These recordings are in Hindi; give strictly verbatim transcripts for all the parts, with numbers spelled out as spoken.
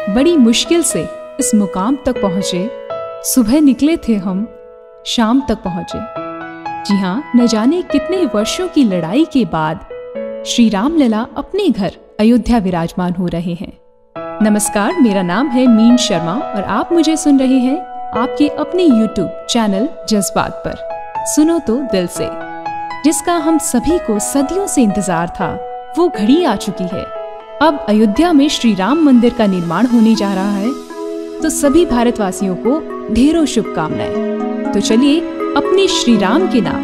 बड़ी मुश्किल से इस मुकाम तक पहुंचे। सुबह निकले थे हम, शाम तक पहुंचे। जी हाँ, न जाने कितने वर्षों की लड़ाई के बाद श्री राम लला अपने घर अयोध्या विराजमान हो रहे हैं। नमस्कार, मेरा नाम है मीन शर्मा और आप मुझे सुन रहे हैं आपके अपने यूट्यूब चैनल जज्बात पर। सुनो तो दिल से, जिसका हम सभी को सदियों से इंतजार था, वो घड़ी आ चुकी है। अब अयोध्या में श्री राम मंदिर का निर्माण होने जा रहा है, तो सभी भारतवासियों को ढेरों शुभकामनाएं। तो चलिए अपने श्री राम के नाम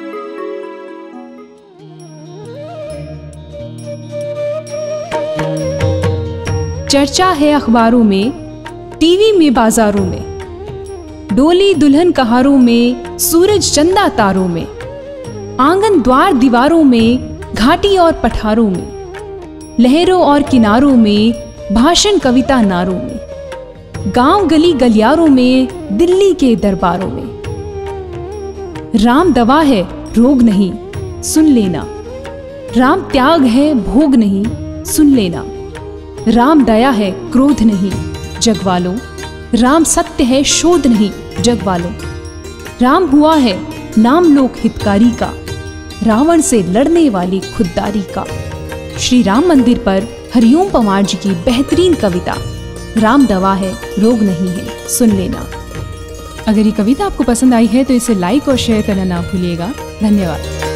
चर्चा है अखबारों में, टीवी में, बाजारों में, डोली दुल्हन कहारों में, सूरज चंदा तारों में, आंगन द्वार दीवारों में, घाटी और पठारों में, लहरों और किनारों में, भाषण कविता नारों में, गांव गली गलियारों में, दिल्ली के दरबारों में। राम दवा है, रोग नहीं, सुन लेना। राम त्याग है, भोग नहीं, सुन लेना। राम दया है, क्रोध नहीं, जग वालों। राम सत्य है, शोध नहीं, जग वालों। राम हुआ है नाम लोक हितकारी का, रावण से लड़ने वाली खुददारी का। श्री राम मंदिर पर हरिओम पंवार जी की बेहतरीन कविता, राम दवा है, रोग नहीं है, सुन लेना। अगर ये कविता आपको पसंद आई है तो इसे लाइक और शेयर करना ना भूलिएगा। धन्यवाद।